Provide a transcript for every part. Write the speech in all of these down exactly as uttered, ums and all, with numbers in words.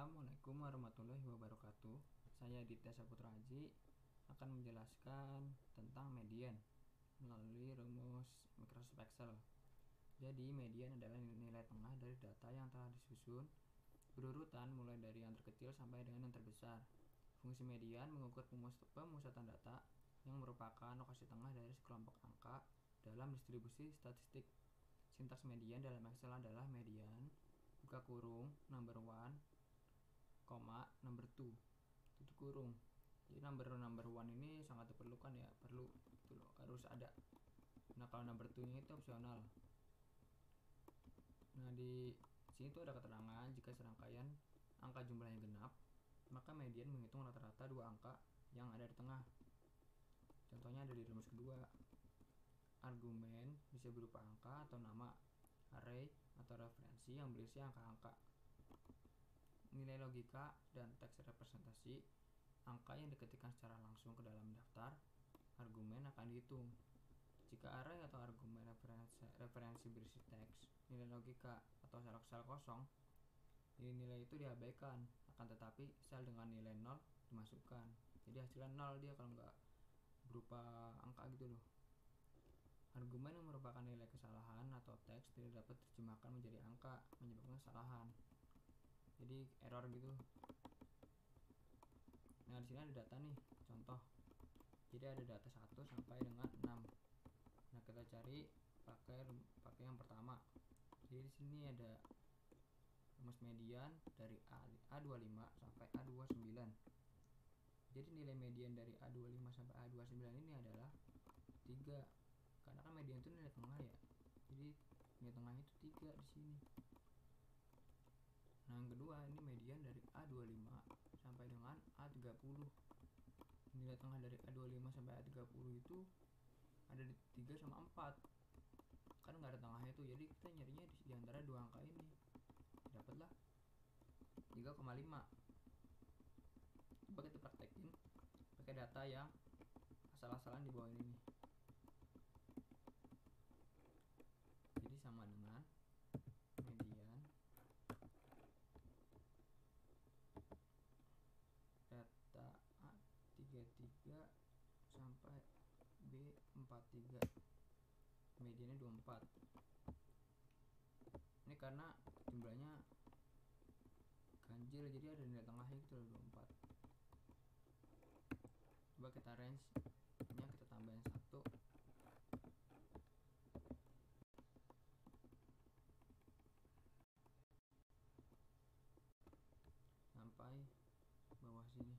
Assalamualaikum warahmatullahi wabarakatuh. Saya Aditya Saputra Aji akan menjelaskan tentang median melalui rumus Microsoft Excel. Jadi median adalah nilai tengah dari data yang telah disusun berurutan mulai dari yang terkecil sampai dengan yang terbesar. Fungsi median mengukur pemusatan data yang merupakan lokasi tengah dari sekelompok angka dalam distribusi statistik. Sintaks median dalam Excel adalah median buka kurung number one koma number two tutup kurung. Jadi number number one ini sangat diperlukan ya, perlu itu loh, harus ada. Nah kalau number two nya itu opsional. Nah di sini tuh ada keterangan jika serangkaian angka jumlahnya genap, maka median menghitung rata-rata dua angka yang ada di tengah. Contohnya ada di rumus kedua. Argumen bisa berupa angka atau nama, array atau referensi yang berisi angka-angka. Nilai logika dan teks representasi angka yang diketikkan secara langsung ke dalam daftar argumen akan dihitung. Jika array atau argumen referensi, referensi berisi teks, nilai logika atau sel kosong, nilai-nilai itu diabaikan, akan tetapi sel dengan nilai nol dimasukkan. Jadi hasilnya nol dia kalau nggak berupa angka gitu loh. Argumen yang merupakan nilai kesalahan atau teks tidak dapat diterjemahkan menjadi angka, menyebabkan kesalahan. Jadi error gitu. Nah di sini ada data nih, contoh. Jadi ada data satu sampai dengan enam. Nah kita cari pakai pakai yang pertama. Jadi di sini ada rumus median dari A, A25 sampai A dua puluh sembilan. Jadi nilai median dari A dua puluh lima sampai A dua puluh sembilan ini adalah tiga. Karena kan median itu nilai tengah ya. Jadi nilai tengahnya itu tiga di sini. Nah yang kedua ini median dari A dua puluh lima sampai dengan A tiga puluh. Nilai tengah dari A dua puluh lima sampai A tiga puluh itu ada di tiga sama empat. Kan nggak ada tengahnya tuh, jadi kita nyarinya di, di antara dua angka ini. Dapatlah tiga koma lima. Coba kita praktekin pakai data yang asal-asalan di bawah ini nih. Jadi sama dengan median data A tiga puluh tiga sampai B empat puluh tiga, mediannya dua puluh empat. Ini karena jumlahnya ganjil jadi ada nilai tengahnya gitu loh, dua puluh empat. Coba kita range nya kita tambahin satu sampai bawah sini.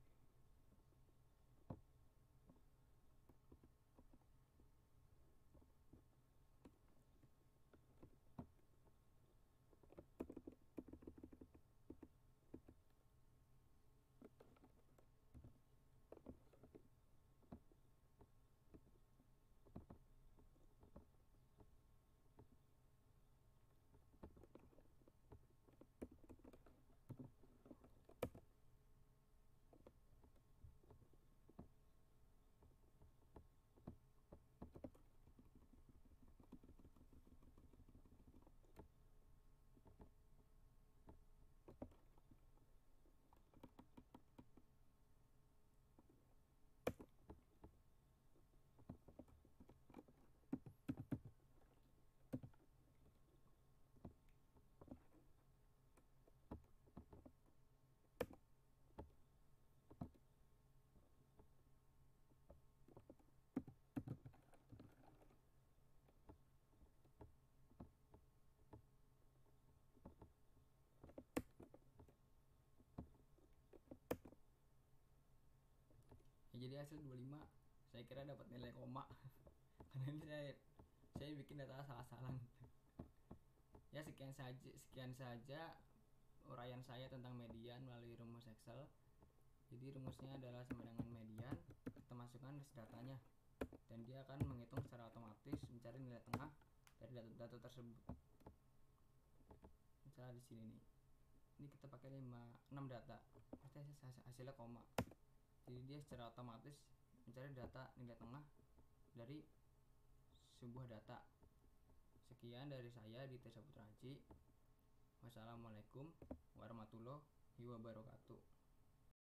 Ya, jadi hasil dua puluh lima. Saya kira dapat nilai koma. Karena ini saya saya bikin data salah-salah. Ya sekian saja sekian saja uraian saya tentang median melalui rumus Excel. Jadi rumusnya adalah sama dengan median, kita masukkan list datanya dan dia akan menghitung secara otomatis mencari nilai tengah dari data-data tersebut. Misalnya di sini nih. Ini kita pakai lima enam data. Pasti hasilnya koma. Jadi dia secara otomatis mencari data nilai tengah dari sebuah data. Sekian dari saya Aditya Saputra Aji. Wassalamualaikum warahmatullahi wabarakatuh.